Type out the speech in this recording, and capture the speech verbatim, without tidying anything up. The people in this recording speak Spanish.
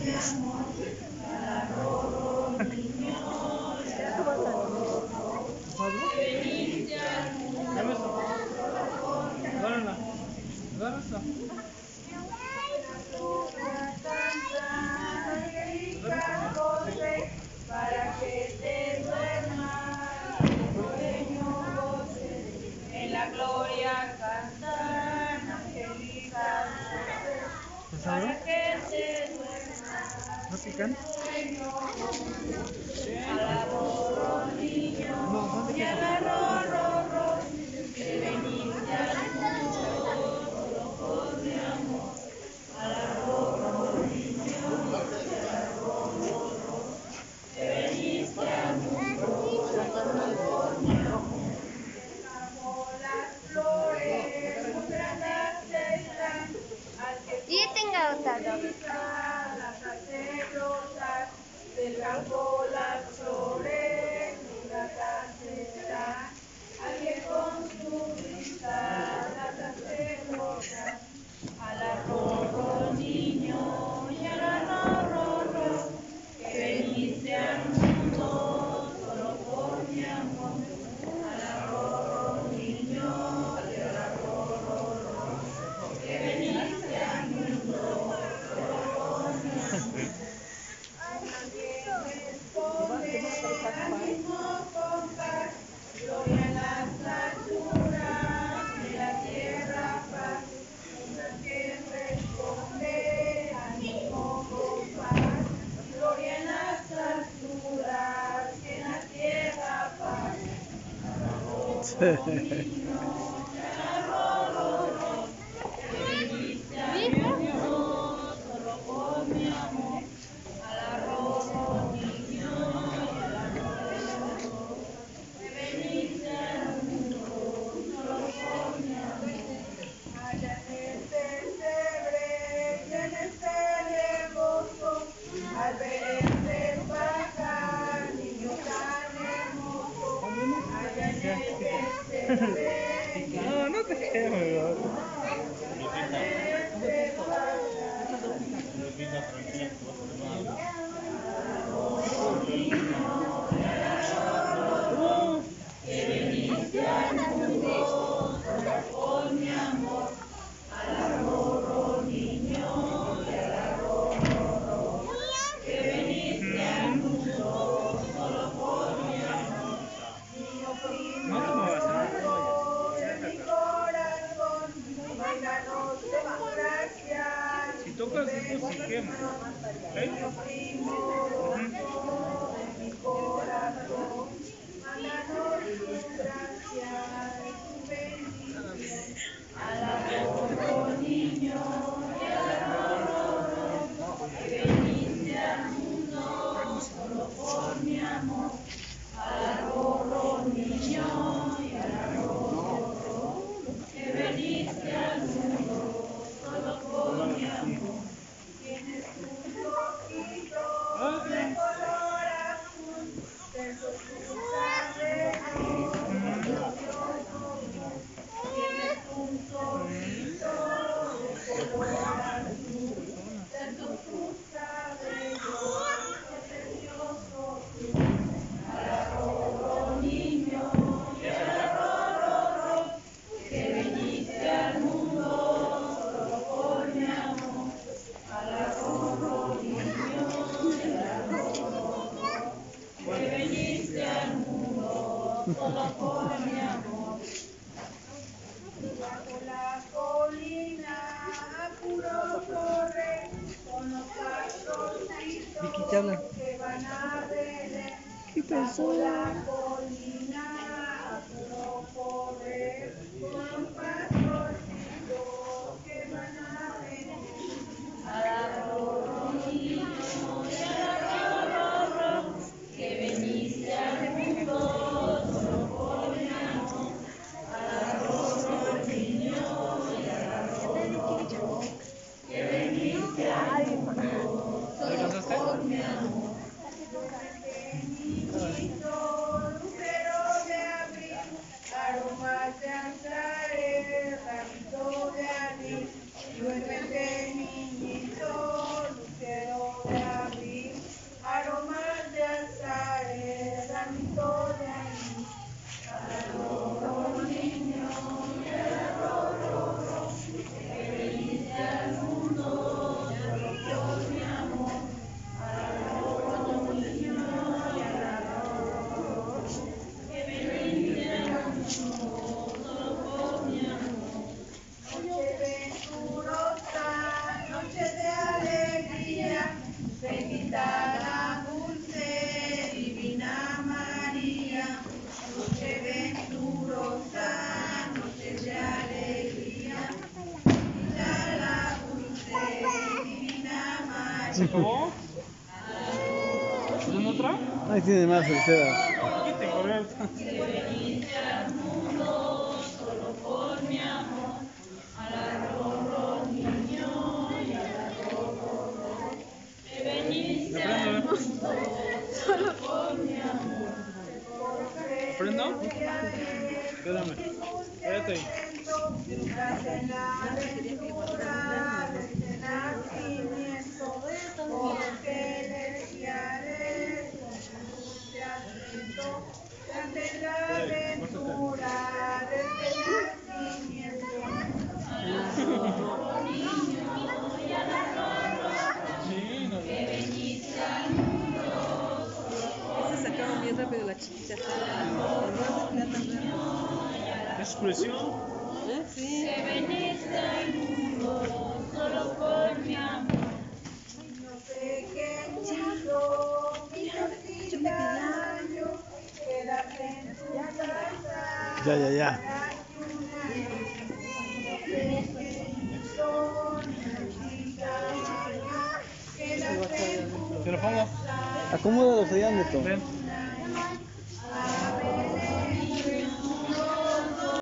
Para que te duermas, sueño goces, en la gloria cantan angelitas voces, para que te duermas, ¿No pican? sueño goces, agarró niño y agarró rorro, que veniste al mundo solo por mi amor, agarró niño y agarró rorro, que veniste al mundo solo por mi amor. Dejamos las flores, muy grandes están, al que Y tenga otra las hace brotar, del campo las flores, muy grandes están, al que con su risa las hace brotar, al arrojo niño y al arrojo, que veniste al mundo solo por mi amor, al arrojo niño y al arrojo, que veniste al mundo solo por mi amor. Nadie responde al mismo compás, gloria en las alturas y la tierra paz. Nadie responde al mismo compás, gloria en las alturas y en la tierra paz. Agarró niño, agarró que viniste al mundo solo por mi amor. Al arrojo niño y al arrojo, que veniste al mundo solo por mi amor. Allá en el pesebre y en este gozo, al verte bajar, niño tan hermoso. Allá en el pesebre y en No, no te creo, ¿verdad? este bajar, que veniste al mundo solo por mi amor, al arrojo niño y al arrojo, que veniste al mundo solo por mi amor, niño primoroso de mi corazón, mándanos tu gracia, Si tocas esto, se quema. niño primoroso de mi corazón, mándanos tu gracia y tu bendición, al arrojo niño y al arrojo, que veniste al mundo solo por mi amor, al arrojo niño y al arrojo, que veniste al mundo solo por mi amor. Tienes un ojito de color azul, de hermosura de Dios, tienes un ojito de color azul, de hermosura de Dios, precioso tú, al arrojo niño y al arrojo, que viniste al mundo solo por mi amor, al arrojo niño y al arrojo, que viniste al mundo solo por mi amor. Bajo la colina a puro correr, con los pastorcitos que van a Belén. Bajo la colina a puro correr, con los pastorcitos que van a Belén. Al arrojo niño y al arrojo, que viniste al mundo solo por mi amor. Al arrojo niño y al arrojo, que viniste al mundo solo por mi amor. Los pequeñitos ¿Se acabó? ¿Tiene otra? Ahí tiene más el Sebas. Aquí te correo. ¿Aprendo? Espérame. Espérate. Se sacaron bien rápido la chiquita. ¿Es oscureció? ¿Eh? Sí. Que veniste al mundo solo por mi amor. Ya, ya, ya. Te lo pongo. Acomódalos allá, Neto. Ven.